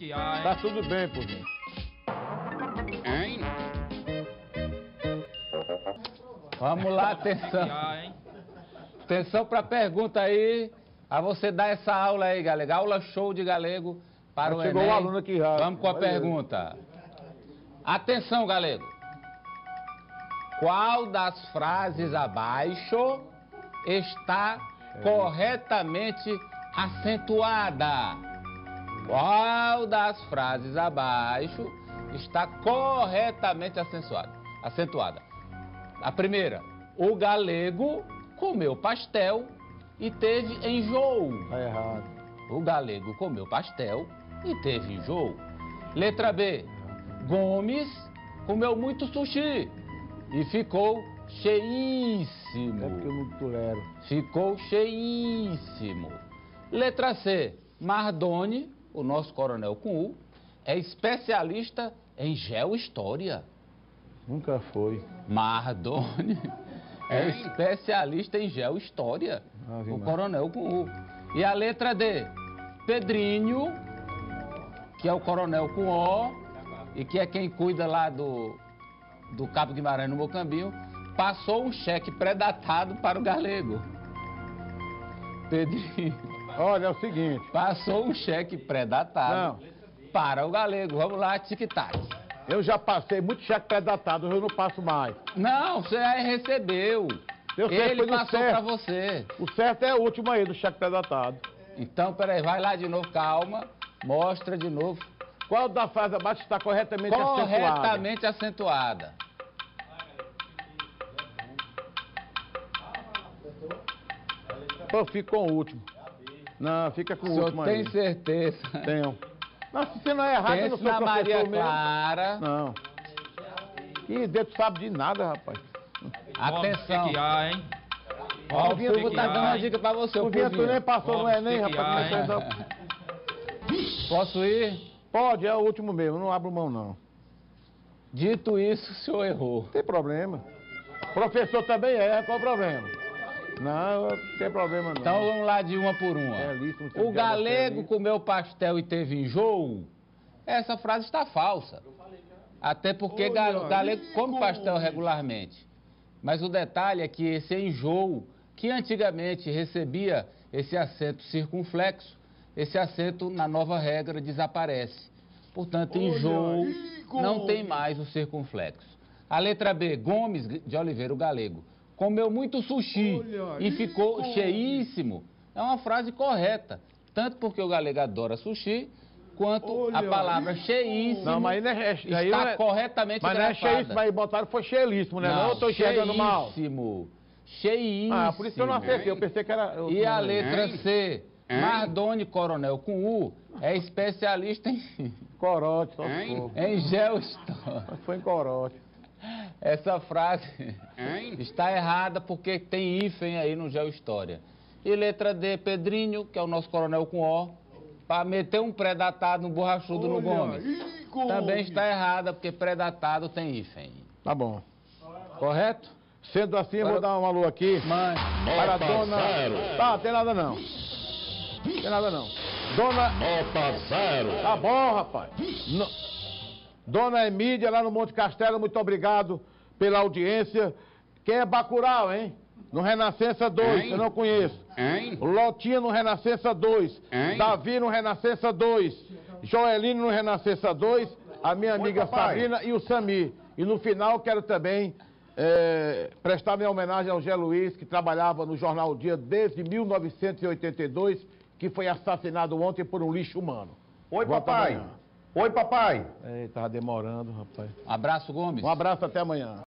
Tá tudo bem, por mim. Hein? Vamos lá, atenção. Atenção para a pergunta aí. A você dar essa aula aí, galego. Aula show de galego para o Enem. Chegou o aluno aqui já. Vamos com a pergunta. Atenção, galego. Qual das frases abaixo está corretamente acentuada? Qual das frases abaixo está corretamente acentuada? A primeira, o galego comeu pastel e teve enjoo. Tá errado. O galego comeu pastel e teve enjoo. Letra B, Gomes comeu muito sushi e ficou cheíssimo. É porque eu não tolero. Ficou cheíssimo. Letra C, Mardoni, o nosso coronel com U, é especialista em geohistória. Nunca foi. Mardoni é especialista em geohistória, o coronel com U. E a letra D, Pedrinho, que é o coronel com O, e que é quem cuida lá do Cabo Guimarães no Mocambinho, passou um cheque pré-datado para o galego. Pedrinho. Olha, é o seguinte. Passou um cheque pré-datado para o galego. Vamos lá, tic-tac. Eu já passei muito cheque pré-datado, eu não passo mais. Não, você aí recebeu. Eu sei, Ele foi no passou certo. para você. O certo é o último aí do cheque pré-datado. Então, peraí, vai lá de novo, calma. Mostra de novo. Qual da frase abaixo está corretamente acentuada? Corretamente acentuada. Pô, fica com o último. Não, fica com o O senhor último tem aí. certeza? Tenho. Mas se você não é errado, eu não Pense sou na professor Maria mesmo. Clara. Não. Ih, Deus sabe de nada, rapaz. Atenção. Hein? Ó, o Povinho, povo tá dando uma dica pra você, o Povinho, tu povinho. nem passou no Enem, rapaz. hein? Posso ir? Pode, é o último mesmo, não abro mão não. Dito isso, o senhor errou. Não tem problema. Professor também é, qual o problema? Não, não tem problema não. Então vamos lá de uma por uma. É listo, não tem O galego ali. comeu pastel e teve enjoo? Essa frase está falsa. Até porque galego come pastel regularmente. Mas o detalhe é que esse enjoo, que antigamente recebia esse acento circunflexo, esse acento na nova regra desaparece. Portanto, enjoo não tem mais o circunflexo. A letra B, Gomes de Oliveira, o galego, comeu muito sushi e ficou cheíssimo. É uma frase correta, tanto porque o galego adora sushi, quanto a palavra cheíssimo Não, mas aí está não é, corretamente mas não é grafada. cheíssimo, aí botaram foi cheilíssimo, né? Não, eu tô enxergando mal. Cheíssimo. Ah, por isso que eu não acertei, eu pensei que era... E a letra C, Mardoni Coronel com U, é especialista em Corote, só se for. em geohistória. Mas foi em corote. Essa frase está errada porque tem hífen aí no geohistória. E letra D, Pedrinho, que é o nosso coronel com O, para meter um pré-datado no borrachudo no Gomes. Também está errada porque pré-datado tem hífen. Tá bom. Correto? Sendo assim, eu vou dar um alô aqui Mãe. para a dona... Tá, tem nada não. Tem nada não. Dona... Tá bom, rapaz. Dona Emília, lá no Monte Castelo, muito obrigado pela audiência. Quem é Bacurau, hein? No Renascença 2, eu não conheço. Lotinha no Renascença 2. Davi no Renascença 2. Joelino no Renascença 2. A minha amiga Sabrina e o Sami. E no final quero também prestar minha homenagem ao Gé Luiz, que trabalhava no Jornal O Dia desde 1982, que foi assassinado ontem por um lixo humano. Oi, Volta papai. amanhã. Oi, papai. Tava demorando, rapaz. Abraço, Gomes. Um abraço, até amanhã.